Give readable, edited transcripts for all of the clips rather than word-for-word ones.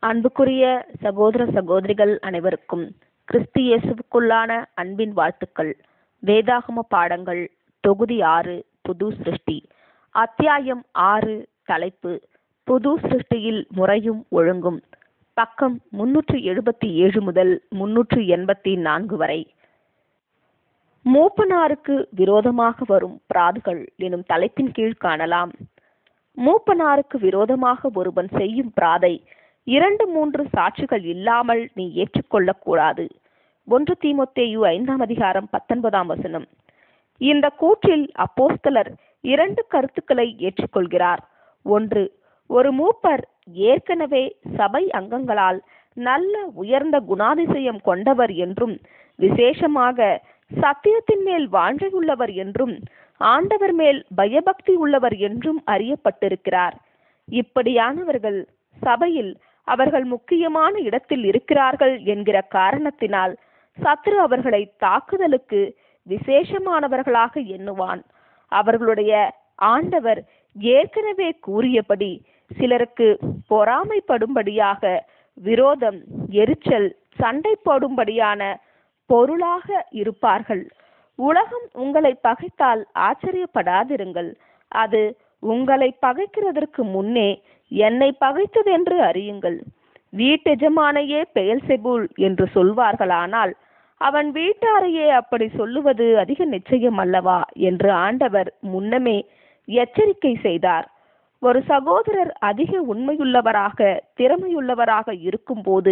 அன்புக்குரிய சகோதர சகோதரிகள் அனைவருக்கும் கிறிஸ்து இயேசுவுக்குள்ளான அன்பின் வாழ்த்துக்கள். வேதாகம பாடங்கள் தொகுதி 6 புது சிருஷ்டி, அத்தியாயம் 6, தலைப்பு புது சிருஷ்டியில் முறையும் ஒழுங்கும், பக்கம் 377 முதல் 384 வரை. மூப்பனாருக்கு விரோதமாக வரும் பிராதுகள் எனும் தலைப்பின் கீழ் காணலாம். மூப்பனாருக்கு விரோதமாக ஒருவன் செய்யும் பிராதை 2-3 சாட்சிகள் இல்லாமல் நீ ஏற்றுக்கொள்ளக்கூடாது. 1 தீமோத்தேயு 5:19. இந்த கூற்றில் அப்போஸ்தலர் 2 கருத்துக்களை ஏற்றுக்கொள்கிறார். 1, ஒரு மூப்பர் ஏற்கனவே சபை அங்கங்களால் நல்ல உயர்ந்த குணாதிசயம் கொண்டவர் என்றும், விசேஷமாக சத்தியத்தின் மேல் வாஞ்சையுள்ளவர் என்றும், ஆண்டவர் மேல் பயபக்தி உள்ளவர் என்றும் அறியப்பட்டிருக்கிறார். இப்படியானவர்கள் சபையில் அவர்கள் முக்கியமான இடத்தில் இருக்கிறார்கள் என்கிற காரணத்தினால் சத்ரு அவர்களை தாக்குதலுக்கு விசேஷமானவர்களாக எண்ணுவான். அவர்களுடைய ஆண்டவர் ஏற்கனவே கூறியபடி சிலருக்கு பொறாமைப்படும்படியாக, விரோதம், எரிச்சல், சண்டை போடும்படியான பொருளாக இருப்பார்கள். உலகம் உங்களை பகைத்தால் ஆச்சரியப்படாதிருங்கள். அது உங்களை பகைக்கிறதற்கு முன்னே என்னை பகைத்தது என்று அறியுங்கள். வீட்டெஜமானையே பெயல்செபூல் என்று சொல்வார்களானால் அவன் வீட்டாரையே அப்படி சொல்லுவது அதிக நிச்சயம் அல்லவா என்று ஆண்டவர் முன்னமே எச்சரிக்கை செய்தார். ஒரு சகோதரர் அதிக உண்மையுள்ளவராக, திறமையுள்ளவராக இருக்கும்போது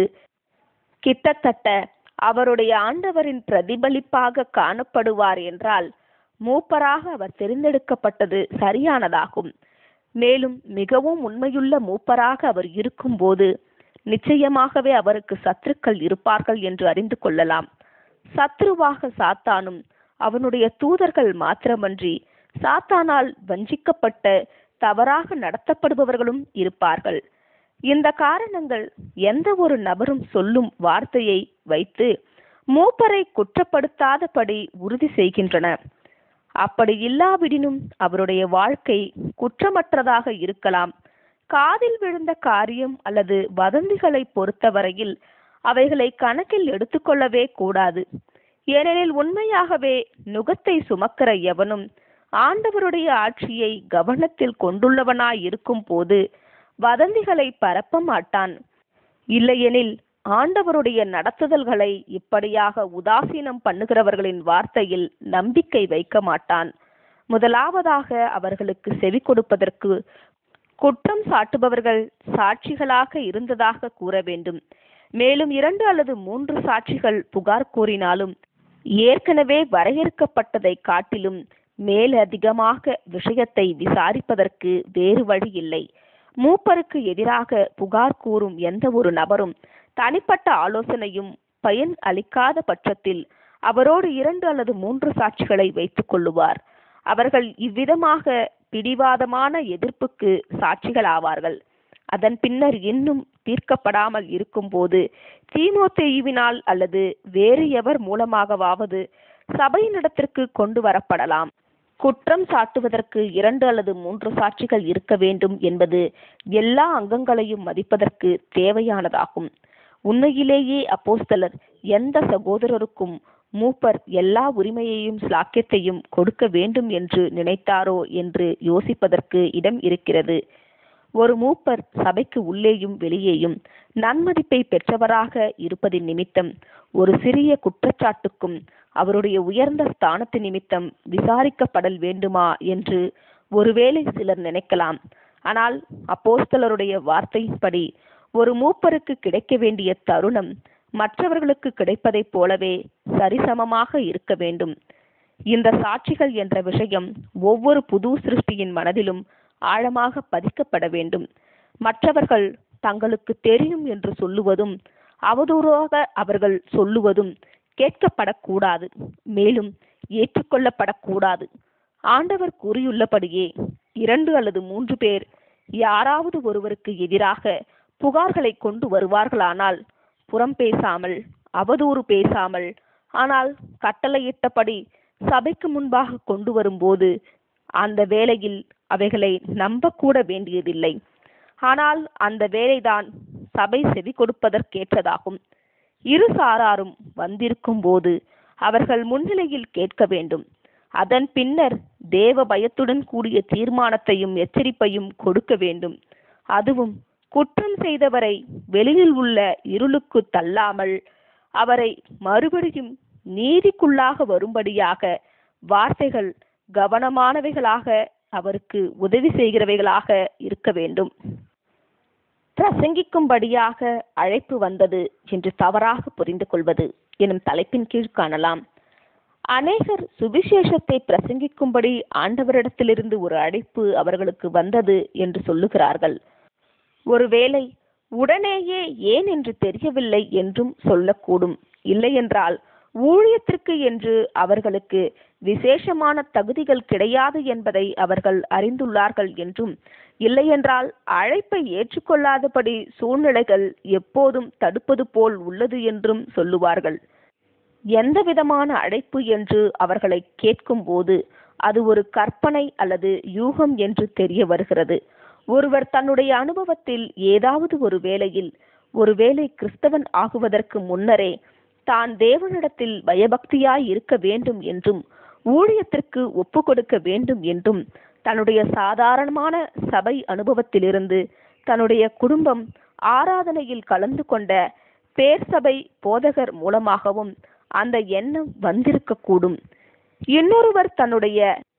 கிட்டத்தட்ட அவருடைய ஆண்டவரின் பிரதிபலிப்பாக காணப்படுவார் என்றால் மூப்பராக அவர் தெரிந்தெடுக்கப்பட்டது சரியானதாகும். மேலும் மிகவும் உண்மையுள்ள மூப்பராக அவர் இருக்கும்போது நிச்சயமாகவே அவருக்கு சத்துருக்கள் இருப்பார்கள் என்று அறிந்து கொள்ளலாம். சத்ருவாக சாத்தானும் அவனுடைய தூதர்கள் மாத்திரமன்றி சாத்தானால் வஞ்சிக்கப்பட்ட தவறாக நடத்தப்படுபவர்களும் இருப்பார்கள். இந்த காரணங்கள் எந்த ஒரு நபரும் சொல்லும் வார்த்தையை வைத்து மூப்பரை குற்றப்படுத்தாதபடி உறுதி செய்கின்றன. அப்படி இல்லாவிடினும் அவருடைய வாழ்க்கை குற்றமற்றதாக இருக்கலாம். காதில் விழுந்த காரியம் அல்லது வதந்திகளை பொறுத்தவரையில் அவைகளை கணக்கில் எடுத்துக்கொள்ளவே கூடாது. ஏனெனில் உண்மையாகவே நுகத்தை சுமக்கிற எவனும் ஆண்டவருடைய ஆட்சியை கவனத்தில் கொண்டுள்ளவனாய் இருக்கும் போது வதந்திகளை பரப்ப மாட்டான். இல்லையெனில் ஆண்டவருடைய நடத்துதல்களை இப்படியாக உதாசீனம் பண்ணுகிறவர்களின் வார்த்தையில் நம்பிக்கை வைக்க மாட்டான். முதலாவதாக அவர்களுக்கு செவி கொடுப்பதற்கு குற்றம் சாட்டுபவர்கள் சாட்சிகளாக இருந்ததாக கூற வேண்டும். மேலும் 2 அல்லது 3 சாட்சிகள் புகார் கூறினாலும் ஏற்கனவே வரையறுக்கப்பட்டதை காட்டிலும் மேலதிகமாக விஷயத்தை விசாரிப்பதற்கு வேறு வழி இல்லை. மூப்பருக்கு எதிராக புகார் கூறும் எந்த ஒரு நபரும் தனிப்பட்ட ஆலோசனையும் பயன் அளிக்காத பட்சத்தில் அவரோடு 2 அல்லது 3 சாட்சிகளை வைத்துக் கொள்ளுவார். அவர்கள் இவ்விதமாக பிடிவாதமான எதிர்ப்புக்கு சாட்சிகள் ஆவார்கள். அதன் பின்னர் இன்னும் தீர்க்கப்படாமல் இருக்கும் போது தீமோத்தேயுவினால் அல்லது வேறு எவர் மூலமாகவாவது சபையினிடத்திற்கு கொண்டு வரப்படலாம். குற்றம் சாட்டுவதற்கு 2 அல்லது 3 சாட்சிகள் இருக்க வேண்டும் என்பது எல்லா அங்கங்களையும் மதிப்பதற்கு தேவையானதாகும். உண்மையிலேயே அப்போஸ்தலர் எந்த சகோதரருக்கும் மூப்பர் எல்லா உரிமையையும் சாக்கியத்தையும் கொடுக்க வேண்டும் என்று நினைத்தாரோ என்று யோசிப்பதற்கு இடம் இருக்கிறது. ஒரு மூப்பர் சபைக்கு உள்ளேயும் வெளியேயும் நன்மதிப்பை பெற்றவராக இருப்பதின் நிமித்தம் ஒரு சிறிய குற்றச்சாட்டுக்கும் அவருடைய உயர்ந்த ஸ்தானத்து நிமித்தம் விசாரிக்கப்படல் வேண்டுமா என்று ஒருவேளை சிலர் நினைக்கலாம். ஆனால் அப்போஸ்தலருடைய வார்த்தையின்படி ஒரு மூப்பருக்கு கிடைக்க வேண்டிய தருணம் மற்றவர்களுக்கு கிடைப்பதைப் போலவே சரிசமமாக இருக்க வேண்டும். இந்த சாட்சிகள் என்ற விஷயம் ஒவ்வொரு புது சிருஷ்டியின் மனதிலும் ஆழமாக பதிக்கப்பட வேண்டும். மற்றவர்கள் தங்களுக்கு தெரியும் என்று சொல்லுவதும், அவதூறாக அவர்கள் சொல்லுவதும் கேட்கப்படக்கூடாது, மேலும் ஏற்றுக்கொள்ளப்படக்கூடாது. ஆண்டவர் கூறியுள்ளபடியே 2 அல்லது 3 பேர் யாராவது ஒருவருக்கு எதிராக புகார்களை கொண்டு வருவார்களானால் புறம் பேசாமல், அவதூறு பேசாமல், ஆனால் கட்டளையிட்டபடி சபைக்கு முன்பாக கொண்டு வரும்போது அந்த வேளையில் அவைகளை நம்பக்கூட வேண்டியதில்லை. ஆனால் அந்த வேலைதான் சபை செவி கொடுப்பதற்கேற்றதாகும். இரு சாராரும் வந்திருக்கும் போது அவர்கள் முன்னிலையில் கேட்க வேண்டும். அதன் பின்னர் தேவ பயத்துடன் கூடிய தீர்மானத்தையும் எச்சரிப்பையும் கொடுக்க வேண்டும். அதுவும் குற்றம் செய்தவரை வெளியில் உள்ள இருளுக்கு தள்ளாமல் அவரை மறுபடியும் நீதிக்குள்ளாக வரும்படியாக வார்த்தைகள் கவனமானவைகளாக, அவருக்கு உதவி செய்கிறவைகளாக இருக்க வேண்டும். பிரசங்கிக்கும்படியாக அழைப்பு வந்தது என்று தவறாக புரிந்து கொள்வது எனும் தலைப்பின் கீழ் காணலாம். அநேகர் சுவிசேஷத்தை பிரசங்கிக்கும்படி ஆண்டவரிடத்திலிருந்து ஒரு அழைப்பு அவர்களுக்கு வந்தது என்று சொல்லுகிறார்கள். ஒருவேளை உடனேயே ஏன் என்று தெரியவில்லை என்றும் சொல்லக்கூடும். இல்லையென்றால் ஊழியத்திற்கு என்று அவர்களுக்கு விசேஷமான தகுதிகள் கிடையாது என்பதை அவர்கள் அறிந்துள்ளார்கள் என்றும், இல்லையென்றால் அழைப்பை ஏற்றுக்கொள்ளாதபடி சூழ்நிலைகள் எப்போதும் தடுப்பது போல் உள்ளது என்றும் சொல்லுவார்கள். எந்த விதமான அழைப்பு என்று அவர்களை கேட்கும் போது அது ஒரு கற்பனை அல்லது யூகம் என்று தெரிய வருகிறது. ஒருவர் தன்னுடைய அனுபவத்தில் ஏதாவது ஒரு வேளை கிறிஸ்தவன் ஆகுவதற்கு முன்னரே தான் தேவனிடத்தில் பயபக்தியாய் இருக்க வேண்டும் என்றும் ஊழியத்திற்கு ஒப்பு கொடுக்க வேண்டும் என்றும் தன்னுடைய சாதாரணமான சபை அனுபவத்திலிருந்து தன்னுடைய குடும்பம் ஆராதனையில் கலந்து கொண்ட பேர்சபை போதகர் மூலமாகவும் அந்த எண்ணம் வந்திருக்கக்கூடும். இன்னொருவர் தன்னுடைய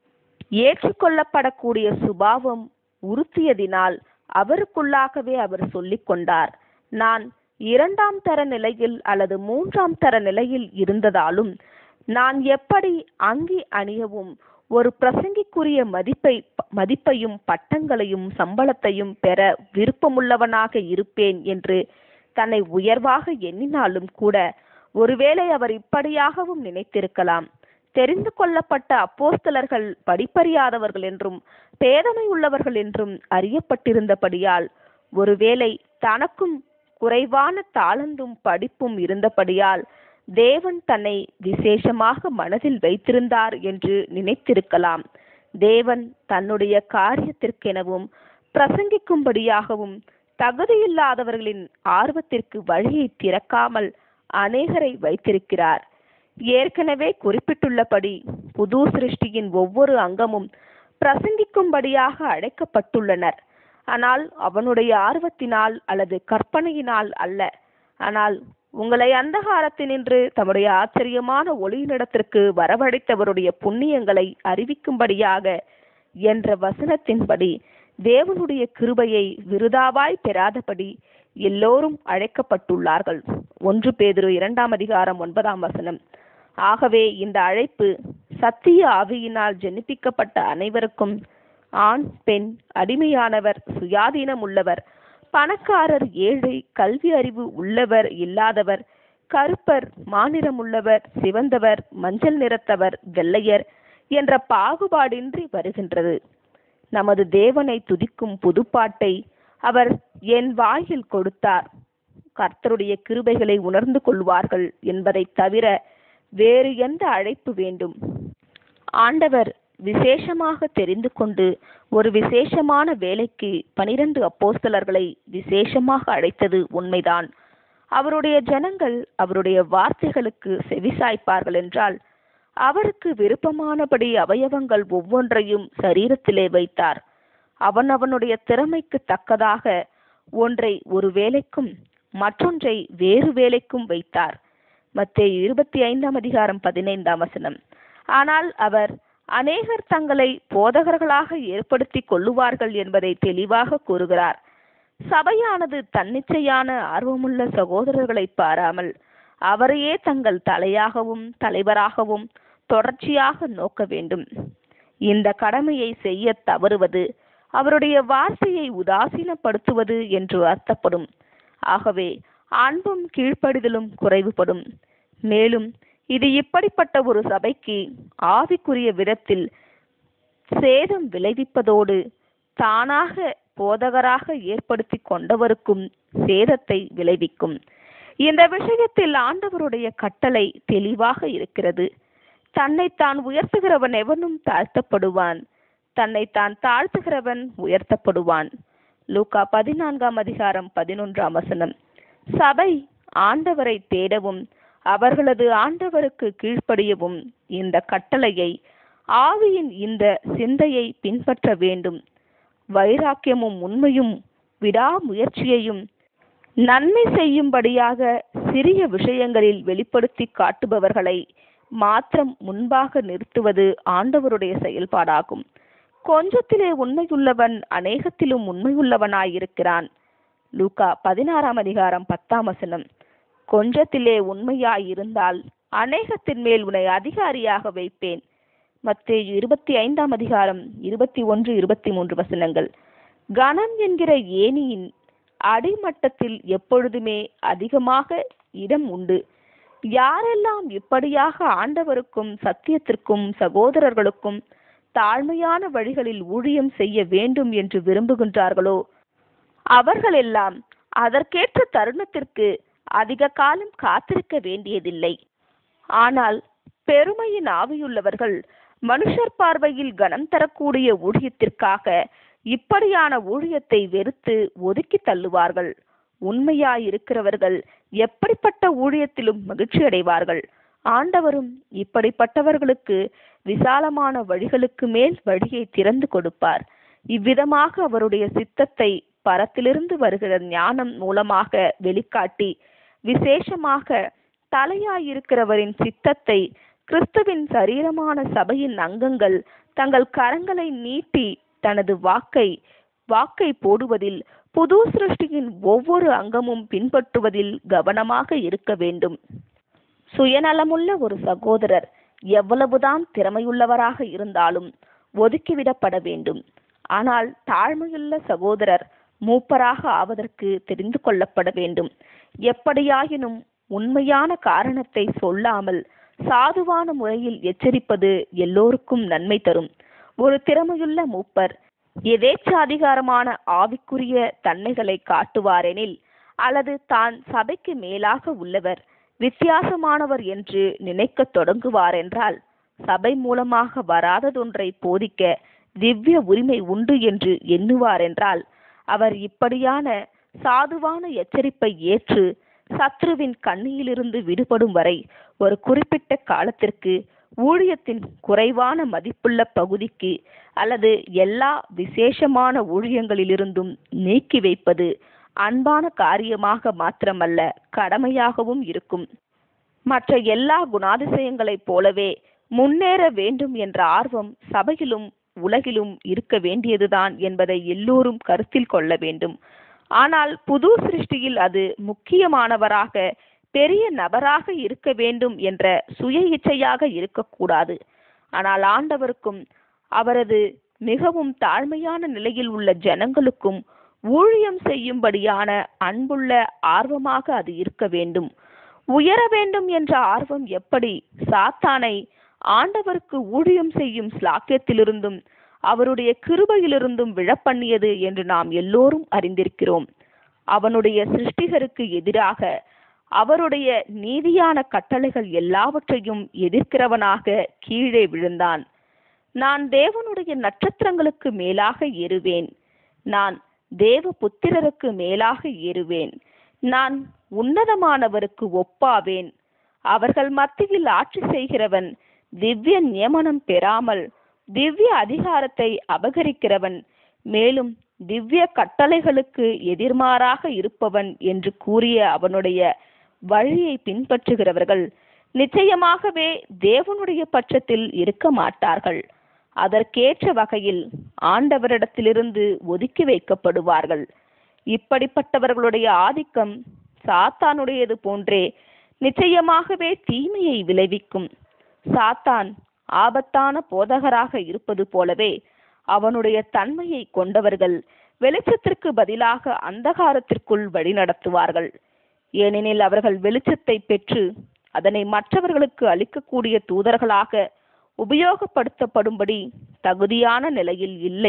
ஏற்றுக்கொள்ளப்படக்கூடிய சுபாவம் உறுத்தியதினால் அவருக்குள்ளாகவே அவர் சொல்லிக் கொண்டார், நான் 2ஆம் தர நிலையில் அல்லது 3ஆம் தர நிலையில் இருந்ததாலும் நான் எப்படி அங்கி அணியவும் ஒரு பிரசங்கிக்குரிய மதிப்பையும் பட்டங்களையும் சம்பளத்தையும் பெற விருப்பமுள்ளவனாக இருப்பேன் என்று தன்னை உயர்வாக எண்ணினாலும் கூட ஒருவேளை அவர் இப்படியாகவும் நினைத்திருக்கலாம். தெரிந்து கொள்ளப்பட்ட அப்போஸ்தலர்கள் படிப்பறியாதவர்கள் என்றும் பேதமை உள்ளவர்கள் என்றும் அறியப்பட்டிருந்தபடியால், ஒருவேளை தனக்கும் குறைவான தாளந்தும் படிப்பும் இருந்தபடியால் தேவன் தன்னை விசேஷமாக மனதில் வைத்திருந்தார் என்று நினைத்திருக்கலாம். தேவன் தன்னுடைய காரியத்திற்கெனவும் பிரசங்கிக்கும்படியாகவும் தகுதியில்லாதவர்களின் ஆர்வத்திற்கு வழியை திறக்காமல் அநேகரை வைத்திருக்கிறார். ஏற்கனவே குறிப்பிட்டுள்ளபடி புது சிருஷ்டியின் ஒவ்வொரு அங்கமும் பிரசங்கிக்கும்படியாக அழைக்கப்பட்டுள்ளனர். ஆனால் அவனுடைய ஆர்வத்தினால் அல்லது கற்பனையினால் அல்ல. ஆனால் உங்களை அந்தகாரத்தினின்று தம்முடைய ஆச்சரியமான ஒளியினிடத்திற்கு வரவழைத்தவருடைய புண்ணியங்களை அறிவிக்கும்படியாக என்ற வசனத்தின்படி தேவனுடைய கிருபையை விருதாவாய் பெறாதபடி எல்லோரும் அழைக்கப்பட்டுள்ளார்கள். 1 பேதுரு 2ஆம் அதிகாரம் 9ஆம் வசனம். ஆகவே இந்த அழைப்பு சத்திய ஆவியினால் ஜெனிப்பிக்கப்பட்ட அனைவருக்கும், ஆண் பெண், அடிமையானவர், சுயாதீனம் உள்ளவர், பணக்காரர், ஏழை, கல்வி அறிவு உள்ளவர், இல்லாதவர், கருப்பர், மாநிறமுள்ளவர், சிவந்தவர், மஞ்சள் நிறத்தவர், வெள்ளையர் என்ற பாகுபாடின்றி வருகின்றது. நமது தேவனை துதிக்கும் புதுப்பாட்டை அவர் என் வாயில் கொடுத்தார். கர்த்தருடைய கிருபைகளை உணர்ந்து கொள்வார்கள் என்பதை தவிர வேறு எந்த அழைப்பு வேண்டும்? ஆண்டவர் விசேஷமாக தெரிந்து கொண்டு ஒரு விசேஷமான வேலைக்கு 12 அப்போஸ்தலர்களை விசேஷமாக அழைத்தது உண்மைதான். அவருடைய ஜனங்கள் அவருடைய வார்த்தைகளுக்கு செவிசாய்ப்பார்கள் என்றால் அவருக்கு விருப்பமானபடி அவயவங்கள் ஒவ்வொன்றையும் சரீரத்திலே வைத்தார். அவனுடைய திறமைக்கு தக்கதாக ஒன்றை ஒரு வேலைக்கும் மற்றொன்றை வேறு வேலைக்கும் வைத்தார். மத்தேயு 25ஆம் அதிகாரம் 15ஆம் வசனம். ஆனால் அவர் அநேகர் தங்களை போதகர்களாக ஏற்படுத்தி கொள்ளுவார்கள் என்பதை தெளிவாக கூறுகிறார். சபையானது தன்னிச்சையான ஆர்வமுள்ள சகோதரர்களை பாராமல் அவரையே தங்கள் தலையாகவும் தலைவராகவும் தொடர்ச்சியாக நோக்க வேண்டும். இந்த கடமையை செய்ய தவறுவது அவருடைய வார்த்தையை உதாசீனப்படுத்துவது என்று அர்த்தப்படும். ஆகவே அன்பும் கீழ்ப்படிதலும் குறைவுபடும். மேலும் இது இப்படிப்பட்ட ஒரு சபைக்கு ஆவிக்குரிய விதத்தில் சேதம் விளைவிப்பதோடு தானாக போதகராக ஏற்படுத்தி கொண்டவருக்கும் சேதத்தை விளைவிக்கும். இந்த விஷயத்தில் ஆண்டவருடைய கட்டளை தெளிவாக இருக்கிறது. தன்னைத்தான் உயர்த்துகிறவன் எவனும் தாழ்த்தப்படுவான், தன்னைத்தான் தாழ்த்துகிறவன் உயர்த்தப்படுவான். லூக்கா 14:11. சபை ஆண்டவரை தேடவும் அவர்களது ஆண்டவருக்கு கீழ்ப்படியவும் இந்த கட்டளையை, ஆவியின் இந்த சிந்தையை பின்பற்ற வேண்டும். வைராக்கியமும் உண்மையும் விடாமுயற்சியையும் நன்மை செய்யும்படியாக சிறிய விஷயங்களில் வெளிப்படுத்தி காட்டுபவர்களை மாத்திரம் முன்பாக நிறுத்துவது ஆண்டவருடைய செயல்பாடாகும். கொஞ்சத்திலே உண்மையுள்ளவன் அநேகத்திலும் உண்மையுள்ளவனாயிருக்கிறான். லூக்கா 16:10. கொஞ்சத்திலே உண்மையாயிருந்தால் அநேகத்தின் மேல் உன்னை அதிகாரியாக வைப்பேன். மத்தேயு 25:21-23. கனம் என்கிற ஏணியின் அடிமட்டத்தில் எப்பொழுதுமே அதிகமாக இடம் உண்டு. யாரெல்லாம் இப்படியாக ஆண்டவருக்கும் சத்தியத்திற்கும் சகோதரர்களுக்கும் தாழ்மையான வழிகளில் ஊழியம் செய்ய வேண்டும் என்று விரும்புகின்றார்களோ அவர்களெல்லாம் அதற்கேற்ற தருணத்திற்கு அதிக காலம் காத்திருக்க வேண்டியதில்லை. ஆனால் பெருமையின் ஆவியுள்ளவர்கள் மனுஷர் பார்வையில் கனம் தரக்கூடிய ஊழியத்திற்காக இப்படியான ஊழியத்தை வெறுத்து ஒதுக்கி தள்ளுவார்கள். உண்மையாயிருக்கிறவர்கள் எப்படிப்பட்ட ஊழியத்திலும் மகிழ்ச்சி அடைவார்கள். ஆண்டவரும் இப்படிப்பட்டவர்களுக்கு விசாலமான வழிகளுக்கு மேல் வழியை திறந்து கொடுப்பார். இவ்விதமாக அவருடைய சித்தத்தை பரத்திலிருந்து வருகிற ஞானம் மூலமாக வெளிக்காட்டி, விசேஷமாக தலையாயிருக்கிறவரின் சித்தத்தை கிறிஸ்துவின் சரீரமான சபையின் அங்கங்கள் தங்கள் கரங்களை நீட்டி தனது வாக்கை போடுவதில், புது சிருஷ்டியின் ஒவ்வொரு அங்கமும் பின்பற்றுவதில் கவனமாக இருக்க வேண்டும். சுயநலமுள்ள ஒரு சகோதரர் எவ்வளவுதான் திறமையுள்ளவராக இருந்தாலும் ஒதுக்கிவிடப்பட வேண்டும். ஆனால் தாழ்மையுள்ள சகோதரர் மூப்பராக ஆவதற்கு தெரிந்து கொள்ளப்பட வேண்டும். எப்படியாயினும் உண்மையான காரணத்தை சொல்லாமல் சாதுவான முறையில் எச்சரிப்பது எல்லோருக்கும் நன்மை தரும். ஒரு திறமையுள்ள மூப்பர் எதேச்சாதிகாரமான ஆவிக்குரிய தன்மைகளை காட்டுவாரெனில், அல்லது தான் சபைக்கு மேலாக உள்ளவர், வித்தியாசமானவர் என்று நினைக்க தொடங்குவார் என்றால், சபை மூலமாக வராததொன்றை போதிக்க திவ்ய உரிமை உண்டு என்று எண்ணுவார் என்றால், அவர் இப்படியான சாதுவான எச்சரிப்பை ஏற்று சத்ருவின் கண்ணியிலிருந்து விடுபடும் வரை ஒரு குறிப்பிட்ட காலத்திற்கு ஊழியத்தின் குறைவான மதிப்புள்ள பகுதிக்கு அல்லது எல்லா விசேஷமான ஊழியங்களிலிருந்தும் நீக்கி வைப்பது அன்பான காரியமாக மாத்திரமல்ல, கடமையாகவும் இருக்கும். மற்ற எல்லா குணாதிசயங்களைப் போலவே முன்னேற வேண்டும் என்ற ஆர்வம் சபையிலும் உலகிலும் இருக்க வேண்டியதுதான் என்பதை எல்லோரும் கருத்தில் கொள்ள வேண்டும். ஆனால் புது சிருஷ்டியில் அது முக்கியமானவராக, பெரிய நபராக இருக்க வேண்டும் என்ற சுய இச்சையாக இருக்கக்கூடாது. ஆனால் ஆண்டவருக்கும் அவரது மிகவும் தாழ்மையான நிலையில் உள்ள ஜனங்களுக்கும் ஊழியம் செய்யும்படியான அன்புள்ள ஆர்வமாக அது இருக்க வேண்டும். உயர வேண்டும் என்ற ஆர்வம் எப்படி சாத்தானை ஆண்டவருக்கு ஊழியம் செய்யும் ஸ்லாக்கியத்திலிருந்தும் அவருடைய கிருபையிலிருந்தும் விழப்பண்ணியது என்று நாம் எல்லோரும் அறிந்திருக்கிறோம். அவனுடைய சிருஷ்டிகருக்கு எதிராக அவருடைய நீதியான கட்டளைகள் எல்லாவற்றையும் எதிர்க்கிறவனாக கீழே விழுந்தான். நான் தேவனுடைய நட்சத்திரங்களுக்கு மேலாக ஏறுவேன், நான் தேவ புத்திரருக்கு மேலாக ஏறுவேன், நான் உன்னதமானவருக்கு ஒப்பாவேன். அவர்கள் மத்தியில் ஆட்சி செய்கிறவன், திவ்ய நியமனம் பெறாமல் திவ்ய அதிகாரத்தை அபகரிக்கிறவன், மேலும் திவ்ய கட்டளைகளுக்கு எதிர்மாறாக இருப்பவன் என்று கூறிய அவனுடைய வழியை பின்பற்றுகிறவர்கள் நிச்சயமாகவே தேவனுடைய பட்சத்தில் இருக்க மாட்டார்கள். அதற்கேற்ற வகையில் ஆண்டவரிடத்திலிருந்து ஒதுக்கி வைக்கப்படுவார்கள். இப்படிப்பட்டவர்களுடைய ஆதிக்கம் சாத்தானுடையது போன்றே நிச்சயமாகவே தீமையை விளைவிக்கும். சாத்தான் ஆபத்தான போதகராக இருப்பது போலவே அவனுடைய தன்மையை கொண்டவர்கள் வெளிச்சத்திற்கு பதிலாக அந்தகாரத்திற்குள் வழிநடத்துவார்கள். ஏனெனில் அவர்கள் வெளிச்சத்தை பெற்று அதனை மற்றவர்களுக்கு அளிக்கக்கூடிய தூதர்களாக உபயோகப்படுத்தப்படும்படி தகுதியான நிலையில் இல்லை.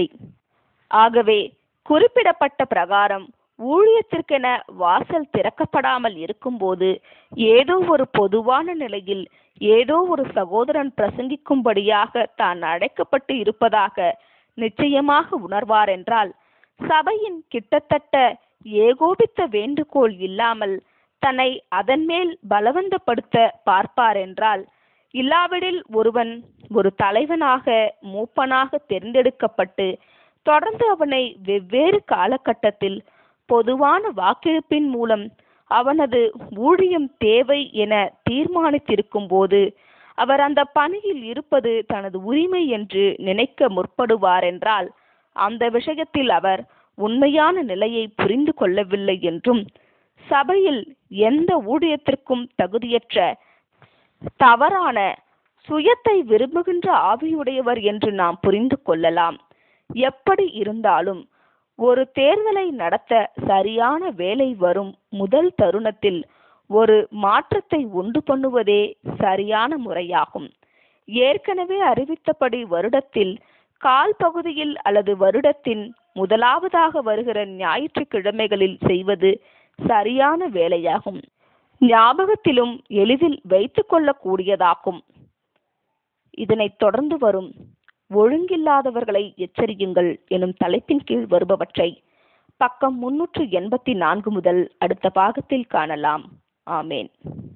ஆகவே குறிப்பிடப்பட்ட பிரகாரம் ஊழியத்திற்கென வாசல் திறக்கப்படாமல் இருக்கும்போது ஏதோ ஒரு பொதுவான நிலையில் ஏதோ ஒரு சகோதரன் பிரசங்கிக்கும்படியாக தான் அழைக்கப்பட்டு இருப்பதாக நிச்சயமாக உணர்வார் என்றால், சபையின் கிட்டத்தட்ட ஏகோபித்த வேண்டுகோள் இல்லாமல் தன்னை அதன் மேல் பலவந்தப்படுத்த பார்ப்பார் என்றால், இல்லாவிடில் ஒருவன் ஒரு தலைவனாக மூப்பனாக தேர்ந்தெடுக்கப்பட்டு தொடர்ந்து அவனை வெவ்வேறு காலகட்டத்தில் பொதுவான வாக்கெடுப்பின் மூலம் அவனது ஊழியம் தேவை என தீர்மானித்திருக்கும் போது அவர் அந்த பணியில் இருப்பது தனது உரிமை என்று நினைக்க முற்படுவார் என்றால், அந்த விஷயத்தில் அவர் உண்மையான நிலையை புரிந்து கொள்ளவில்லை என்றும், சபையில் எந்த ஊழியத்திற்கும் தகுதியற்ற தவறான சுயத்தை விரும்புகின்ற ஆவியுடையவர் என்று நாம் புரிந்து கொள்ளலாம். எப்படி இருந்தாலும் ஒரு தேர்தலை நடத்த சரியான வேலை வரும் முதல் தருணத்தில் ஒரு மாற்றத்தை உண்டு பண்ணுவதே சரியான முறையாகும். ஏற்கனவே அறிவித்தபடி வருடத்தில் கால் பகுதியில் அல்லது வருடத்தின் முதலாவதாக வருகிற ஞாயிற்றுக்கிழமைகளில் செய்வது சரியான வேலையாகும். ஞாபகத்திலும் எளிதில் வைத்துக் கொள்ளக்கூடியதாகும். இதனைத் தொடர்ந்து வரும் ஒழுங்கில்லாதவர்களை எச்சரியுங்கள் எனும் தலைப்பின் கீழ் வருபவற்றை பக்கம் 384 முதல் அடுத்த பாகத்தில் காணலாம். ஆமேன்.